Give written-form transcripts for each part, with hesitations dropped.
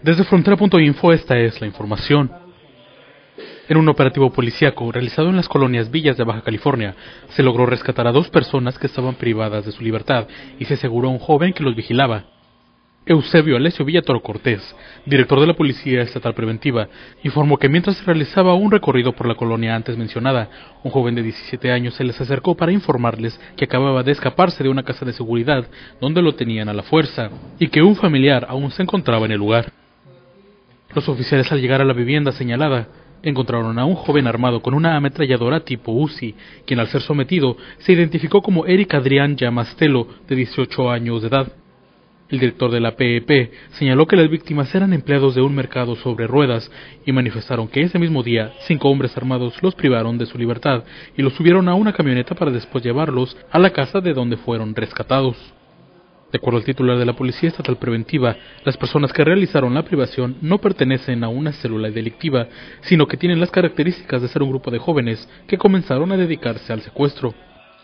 Desde Frontera.info esta es la información. En un operativo policíaco realizado en las colonias Villas de Baja California, se logró rescatar a 2 personas que estaban privadas de su libertad y se aseguró a un joven que los vigilaba. Eusebio Alessio Villatoro Cortés, director de la Policía Estatal Preventiva, informó que mientras se realizaba un recorrido por la colonia antes mencionada, un joven de 17 años se les acercó para informarles que acababa de escaparse de una casa de seguridad donde lo tenían a la fuerza y que un familiar aún se encontraba en el lugar. Los oficiales, al llegar a la vivienda señalada, encontraron a un joven armado con una ametralladora tipo Uzi, quien al ser sometido se identificó como Eric Adrián Llamastelo, de 18 años de edad. El director de la PEP señaló que las víctimas eran empleados de un mercado sobre ruedas y manifestaron que ese mismo día 5 hombres armados los privaron de su libertad y los subieron a una camioneta para después llevarlos a la casa de donde fueron rescatados. De acuerdo al titular de la Policía Estatal Preventiva, las personas que realizaron la privación no pertenecen a una célula delictiva, sino que tienen las características de ser un grupo de jóvenes que comenzaron a dedicarse al secuestro.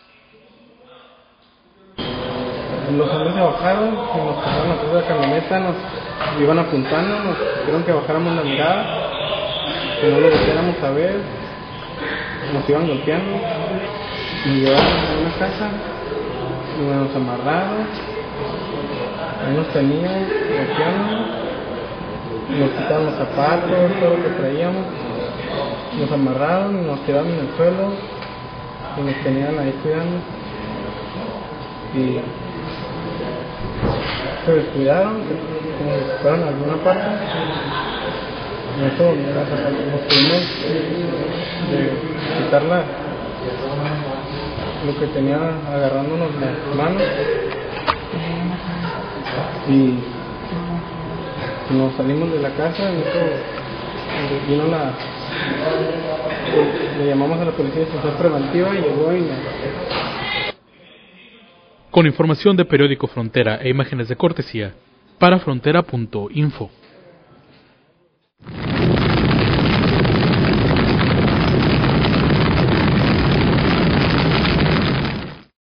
Los hombres se bajaron, nos pasaron atrás de la camioneta, nos iban apuntando, nos dijeron que bajáramos la mirada, que no lo volviéramos a ver, nos iban golpeando, nos llevaron a una casa, nos amarraron, ahí nos tenían golpeando, nos quitaron los zapatos, todo lo que traíamos, nos amarraron, nos tiraron en el suelo y nos tenían ahí cuidando. Y se descuidaron, como si fueran a alguna parte. Y eso nos tuvimos de quitar lo que tenía agarrándonos las manos y nos salimos de la casa. Y eso vino le llamamos a la Policía Estatal Preventiva y llegó y Con información de Periódico Frontera e imágenes de cortesía, para Frontera.info.